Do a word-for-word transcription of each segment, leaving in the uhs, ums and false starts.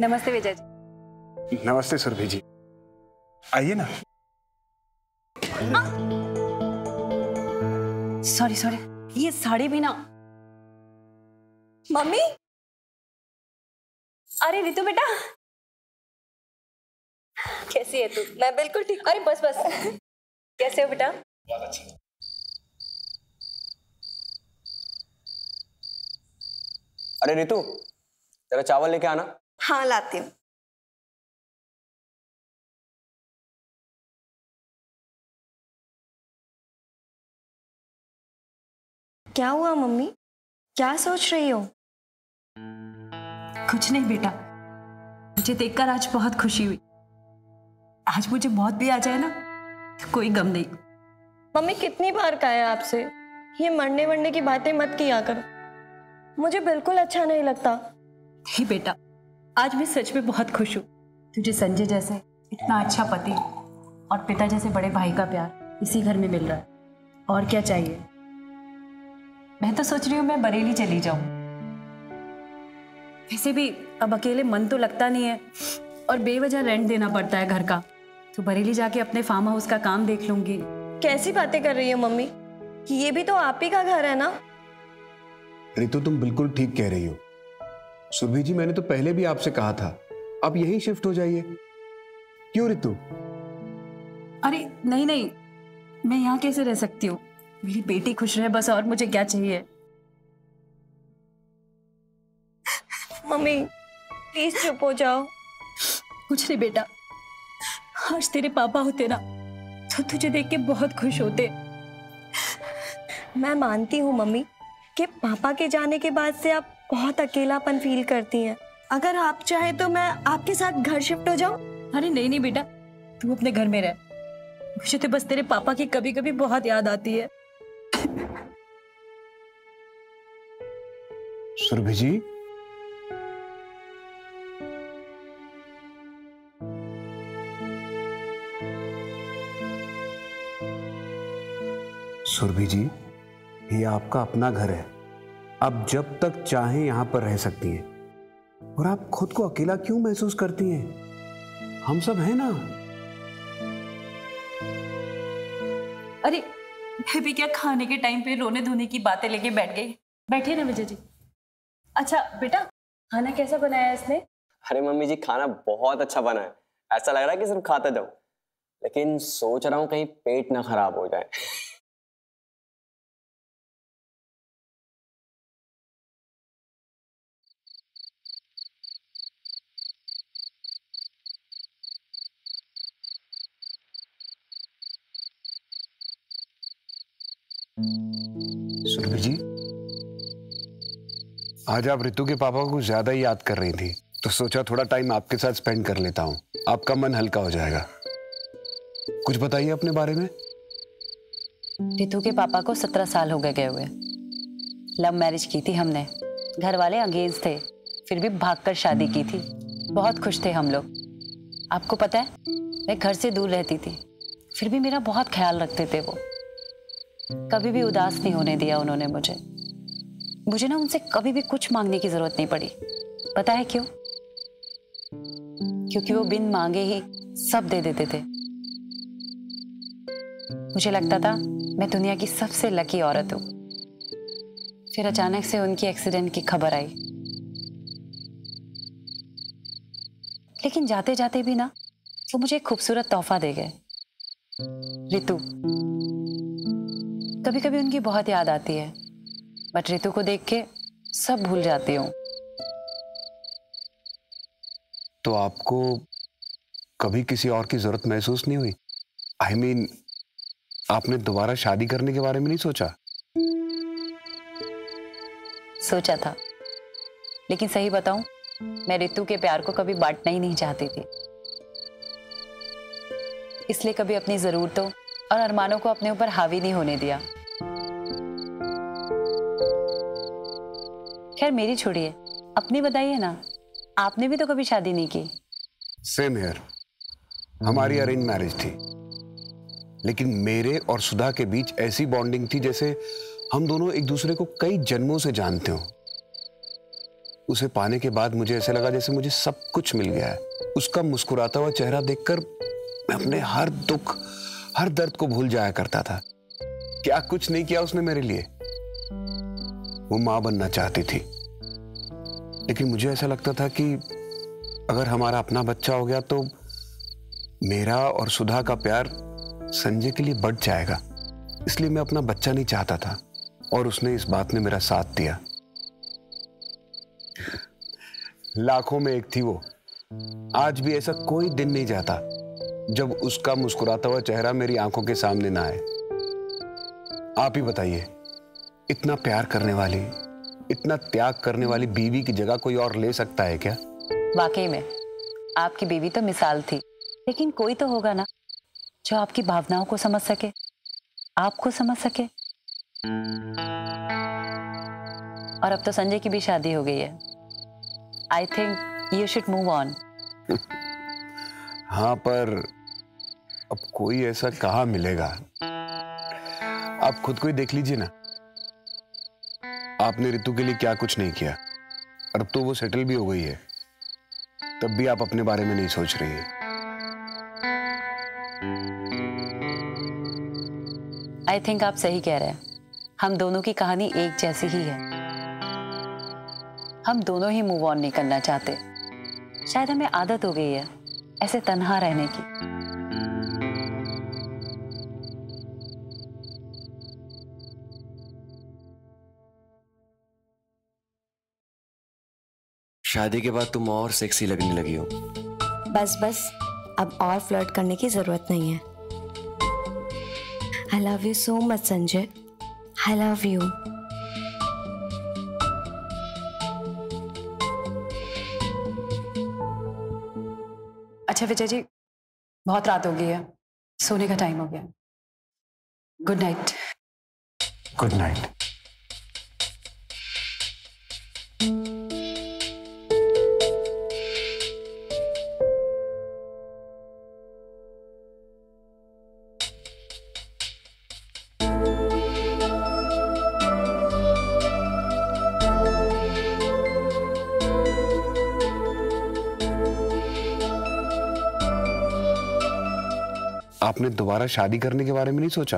नमस्ते विजय जी। नमस्ते सुरभि जी, आइए ना। सॉरी सॉरी, ये साड़ी भी ना। मम्मी, अरे रितु बेटा, कैसी है तू? मैं बिल्कुल ठीक। अरे बस बस, कैसे हो बेटा? बहुत अच्छा। अरे रितु, जरा चावल लेके आना। हाँ लाती हूँ। क्या हुआ मम्मी, क्या सोच रही हो? कुछ नहीं बेटा, मुझे देखकर आज बहुत खुशी हुई। आज मुझे मौत भी आ जाए ना तो कोई गम नहीं। मम्मी कितनी बार कहा है आपसे, ये मरने वरने की बातें मत किया करो, मुझे बिल्कुल अच्छा नहीं लगता। नहीं बेटा, आज मैं सच में बहुत खुश हूँ। तुझे संजय जैसे इतना अच्छा पति और पिता जैसे बड़े भाई का प्यार इसी घर में मिल रहा है, और क्या चाहिए। मैं तो सोच रही हूँ मैं बरेली चली जाऊं। वैसे भी अब अकेले मन तो लगता नहीं है और बेवजह रेंट देना पड़ता है घर का, तो बरेली जाके अपने फार्म हाउस का काम देख लूंगी। कैसी बातें कर रही हो मम्मी, ये भी तो आप ही का घर है ना। रितु तुम बिल्कुल ठीक कह रही हो। सुरभि जी, मैंने तो पहले भी आपसे कहा था आप यहीं शिफ्ट हो जाइए। क्यों रितु? अरे नहीं नहीं, मैं यहाँ कैसे रह सकती हूँ? मेरी बेटी खुश रहे बस, और मुझे क्या चाहिए। मम्मी प्लीज चुप हो जाओ। कुछ नहीं बेटा, आज तेरे पापा होते ना तो तुझे देख के बहुत खुश होते। मैं मानती हूँ मम्मी कि पापा के जाने के बाद से आप बहुत अकेलापन फील करती हैं। अगर आप चाहे तो मैं आपके साथ घर शिफ्ट हो जाऊं। अरे नहीं नहीं बेटा, तू अपने घर में रह। मुझे तो बस तेरे पापा की कभी कभी बहुत याद आती है। सुरभि जी, सुरभि जी, ये आपका अपना घर है। आप जब तक चाहें यहां पर रह सकती हैं। और आप खुद को अकेला क्यों महसूस करती हैं? हम सब हैं ना। अरे मैं भी क्या खाने के टाइम पे रोने धोने की बातें लेके बैठ गई। बैठिए ना विजय जी। अच्छा बेटा, खाना कैसा बनाया है इसने? अरे मम्मी जी, खाना बहुत अच्छा बना है। ऐसा लग रहा है कि सिर्फ खाता जाऊं, लेकिन सोच रहा हूं कहीं पेट ना खराब हो जाए। सुरभि जी, आज आप रितु के पापा को ज्यादा ही याद कर रही थी, तो सोचा थोड़ा टाइम आपके साथ स्पेंड कर लेता हूं। आपका मन हल्का हो जाएगा। कुछ बताइए अपने बारे में। रितु के पापा को सत्रह साल हो गए गए हुए। लव मैरिज की थी हमने, घर वाले अगेंस्ट थे, फिर भी भागकर शादी की थी। बहुत खुश थे हम लोग। आपको पता है, मैं घर से दूर रहती थी, फिर भी मेरा बहुत ख्याल रखते थे वो। कभी भी उदास नहीं होने दिया उन्होंने मुझे। मुझे ना उनसे कभी भी कुछ मांगने की जरूरत नहीं पड़ी। पता है क्यों? क्योंकि वो बिन मांगे ही सब दे देते थे। मुझे लगता था मैं दुनिया की सबसे लकी औरत हूं। फिर अचानक से उनकी एक्सीडेंट की खबर आई, लेकिन जाते जाते भी ना वो मुझे एक खूबसूरत तोहफा दे गए, रितु। कभी कभी उनकी बहुत याद आती है, बट रितु को देख के सब भूल जाती हूँ। तो आपको कभी किसी और की जरूरत महसूस नहीं हुई? आई I मीन mean, आपने दोबारा शादी करने के बारे में नहीं सोचा? सोचा था, लेकिन सही बताऊं, मैं रितु के प्यार को कभी बांटना ही नहीं चाहती थी। इसलिए कभी अपनी जरूरतों और अरमानों को अपने ऊपर हावी नहीं होने दिया। खैर मेरी छोड़िए, अपनी बताइए ना, आपने भी तो कभी शादी नहीं की। Same here. हमारी अरेंज मैरिज थी, लेकिन मेरे और सुधा के बीच ऐसी बॉन्डिंग थी जैसे हम दोनों एक दूसरे को कई जन्मों से जानते हो। उसे पाने के बाद मुझे ऐसे लगा जैसे मुझे सब कुछ मिल गया है। उसका मुस्कुराता हुआ चेहरा देखकर मैं अपने हर दुख, हर दर्द को भूल जाया करता था। क्या कुछ नहीं किया उसने मेरे लिए। वो मां बनना चाहती थी, लेकिन मुझे ऐसा लगता था कि अगर हमारा अपना बच्चा हो गया तो मेरा और सुधा का प्यार संजय के लिए बढ़ जाएगा। इसलिए मैं अपना बच्चा नहीं चाहता था और उसने इस बात में मेरा साथ दिया। लाखों में एक थी वो। आज भी ऐसा कोई दिन नहीं जाता जब उसका मुस्कुराता हुआ चेहरा मेरी आंखों के सामने ना आए। आप ही बताइए, इतना प्यार करने वाली, इतना त्याग करने वाली बीवी की जगह कोई और ले सकता है क्या? वाकई में आपकी बीवी तो मिसाल थी, लेकिन कोई तो होगा ना जो आपकी भावनाओं को समझ सके, आपको समझ सके। और अब तो संजय की भी शादी हो गई है। I think you should move on. हाँ, पर अब कोई ऐसा कहाँ मिलेगा? आप खुद को ही देख लीजिए ना। आपने रितु के लिए क्या कुछ नहीं किया, और अब तो वो सेटल भी हो गई है, तब भी आप अपने बारे में नहीं सोच रही हैं। आई थिंक आप सही कह रहे हैं। हम दोनों की कहानी एक जैसी ही है। हम दोनों ही मूव ऑन नहीं करना चाहते। शायद हमें आदत हो गई है ऐसे तन्हा रहने की। शादी के बाद तुम और सेक्सी लगने लगी हो। बस बस, अब और फ्लर्ट करने की जरूरत नहीं है। I love you so much Sanjay. I love you. अच्छा विजय जी, बहुत रात हो गई है, सोने का टाइम हो गया। Good night. Good night. आपने दोबारा शादी करने के बारे में नहीं सोचा?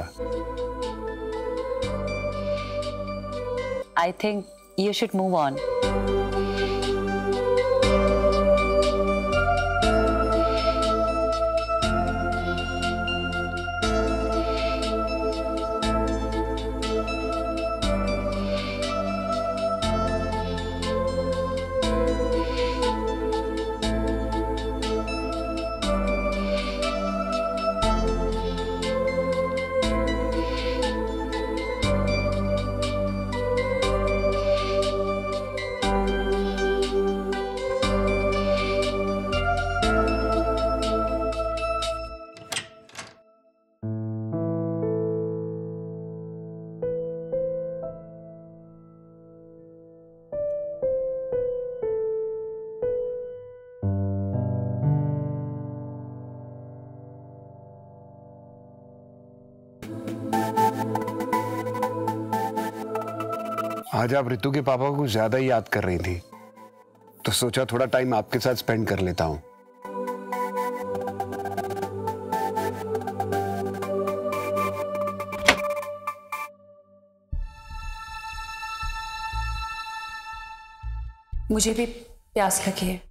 I think you should move on. आज आप रितु के पापा को ज्यादा ही याद कर रही थी, तो सोचा थोड़ा टाइम आपके साथ स्पेंड कर लेता हूं। मुझे भी प्यास लगी है।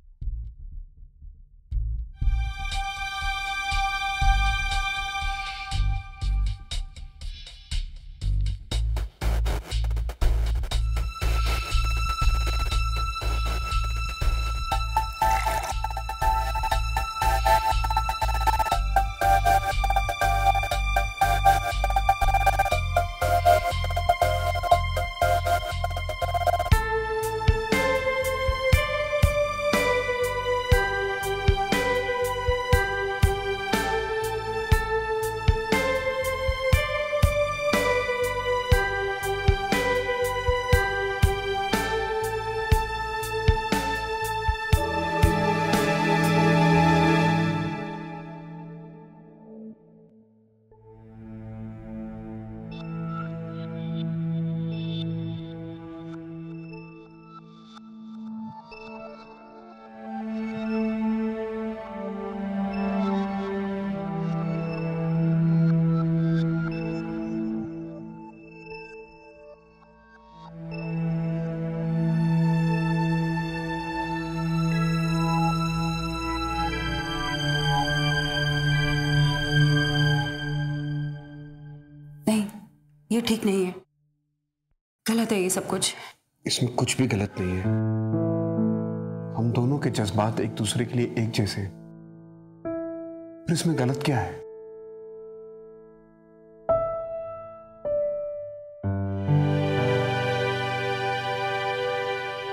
ये ठीक नहीं है, गलत है ये सब कुछ। इसमें कुछ भी गलत नहीं है। हम दोनों के जज्बात एक दूसरे के लिए एक जैसे हैं। फिर इसमें गलत क्या है?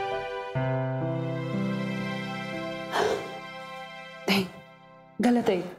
नहीं, गलत है ये।